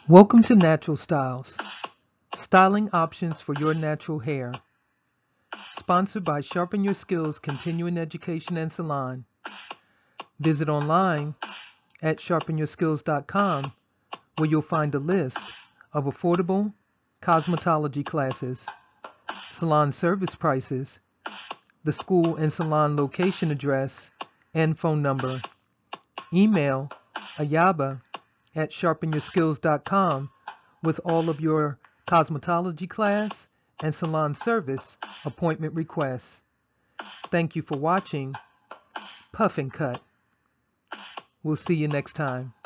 Welcome to Natural Styles, styling options for your natural hair. Sponsored by Sharpen Your Skills Continuing Education and Salon. Visit online at sharpenyourskills.com where you'll find a list of affordable cosmetology classes, salon service prices, the school and salon location address and phone number. Email Ayaba at sharpenyourskills.com with all of your cosmetology class and salon service appointment requests. Thank you for watching Puff and Cut. We'll see you next time.